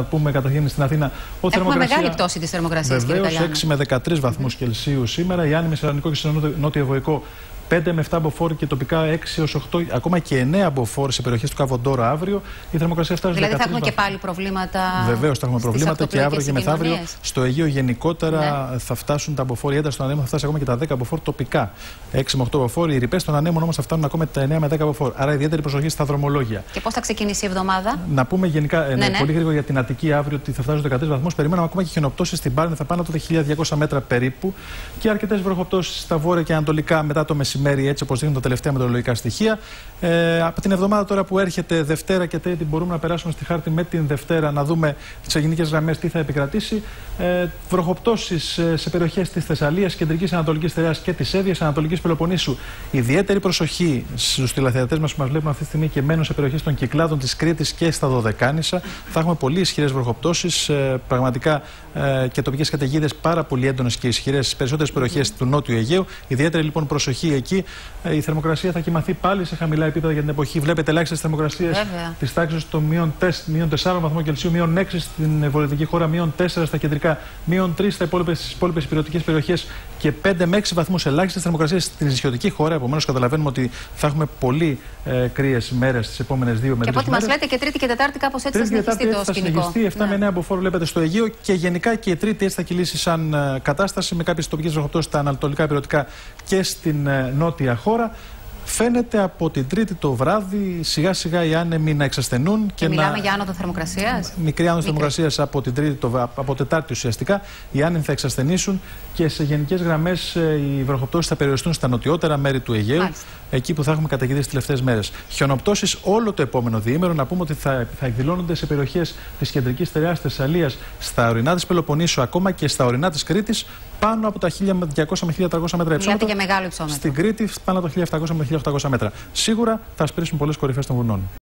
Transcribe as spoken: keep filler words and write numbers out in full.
Να πούμε καταρχήν στην Αθήνα ότι έχουμε μεγάλη πτώση της θερμοκρασίας. Βεβαίως, έξι με δεκατρείς βαθμούς Κελσίου σήμερα. Η Άννη με Σερανικό και στο νότιο Ευωικό πέντε με επτά μποφόρ και τοπικά έξι έως οκτώ, ακόμα και εννέα μποφόρ σε περιοχές του Καβοντόρα αύριο. Η θερμοκρασία φτάσει δηλαδή δεκατρείς. Θα έχουμε και πάλι προβλήματα. Βεβαίως θα έχουμε προβλήματα και αύριο και μεθαύριο. Στο Αιγαίο γενικότερα ναι. θα φτάσουν τα μποφόρ. Η ένταση των ανέμων θα φτάσει ακόμα και τα δέκα μποφόρ τοπικά. έξι με οκτώ μποφόρ. Οι ρηπές των ανέμων όμως θα φτάνουν ακόμα τα εννέα με δέκα μποφόρ. Άρα ιδιαίτερη προσοχή στα δρομολόγια. Και πώς θα ξεκινήσει η εβδομάδα? Να πούμε γενικά ναι, ναι, ναι. πολύ γρήγορα για την Αττική αύριο ότι θα φτάσουν δεκατρείς βαθμούς. Περιμέναμε ακόμα και χιονοπτώσεις στην Πάρνηθα, θα πάνε από τα χίλια διακόσια μέτρα περίπου. Και αρκετές βροχοπτώσεις στα βόρεια και ανατολικά μετά το μεσημέρι, έτσι όπως δείχνουν τα τελευταία μετεωρολογικά στοιχεία. Ε, από την εβδομάδα τώρα που έρχεται Δευτέρα και Τρίτη, μπορούμε να περάσουμε στη χάρτη με την Δευτέρα να δούμε τις γενικές γραμμές τι θα επικρατήσει. Ε, βροχοπτώσεις σε περιοχές της Θεσσαλίας, Κεντρικής Ανατολικής Θεραιάς και της Εύβοιας, Ανατολικής Πελοποννήσου. Ιδιαίτερη προσοχή στους τηλεθεατές μας που μας βλέπουν αυτή τη στιγμή και μένουν σε περιοχές των Κυκλάδων της Κρήτης και στα Δωδεκάνησα. Θα έχουμε πολύ ισχυρές βροχοπτώσεις, ε, πραγματικά ε, και τοπικές καταιγίδες πάρα πολύ έντονες και ισχυρές στις περισσότερες περιοχές του Νότιου Αιγαίου. Ιδιαίτερη λοιπόν προσοχή εκεί. Ε, η θερμοκρασία θα κοιμαθεί πάλι σε χαμηλά επίπεδα για την εποχή. Βλέπετε ελάχιστες θερμοκρασίες της τάξης των μείον τεσσάρων βαθμών Κελσίου, μείον έξι στην βορειοδυτική χώρα, μείον τέσσερα στα κεντρικά, μείον τρία στις υπόλοιπες υπηρετικές περιοχές και πέντε με έξι βαθμούς ελάχιστες θερμοκρασίες στην νησιωτική χώρα. Επομένως, καταλαβαίνουμε ότι θα έχουμε πολύ ε, κρύες μέρες τις επόμενες δύο με τρεις μέρες. Και από ό,τι μας λέτε, και Τρίτη και Τετάρτη κάπως έτσι θα συνεχιστεί το θα σκηνικό. συνεχιστεί, επτά με εννέα μποφόρ βλέπετε στο Αιγαίο και γενικά και η Τρίτη έτσι θα κυλήσει σαν ε, κατάσταση με κάποιες τοπικές βροχοπτώσεις στα ανατολικά υπηρετικά και στην ε, νότια χώρα. Φαίνεται από την Τρίτη το βράδυ σιγά σιγά οι άνεμοι να εξασθενούν. Και, και μιλάμε να... για άνοδο θερμοκρασίας. Μικρή άνοδο θερμοκρασίας από την Τρίτη, το... από Τετάρτη ουσιαστικά. Οι άνεμοι θα εξασθενήσουν και σε γενικές γραμμές οι βροχοπτώσεις θα περιοριστούν στα νοτιότερα μέρη του Αιγαίου. Μάλιστα. Εκεί που θα έχουμε καταιγίδες τις τελευταίες μέρες. Χιονοπτώσεις όλο το επόμενο διήμερο. Να πούμε ότι θα, θα εκδηλώνονται σε περιοχές της Κεντρικής Θεραιάς, Θεσσαλίας, στα ορεινά της Πελοποννήσου, ακόμα και στα ορεινά της Κρήτης, πάνω από τα χίλια διακόσια με χίλια τριακόσια μέτρα υψόμετρο. Μιλάτε για μεγάλο υψόμετρο. Στην Κρήτη πάνω από τα χίλια επτακόσια με χίλια οκτακόσια μέτρα. Σίγουρα θα σπρίσουν πολλές κορυφές των βουνών.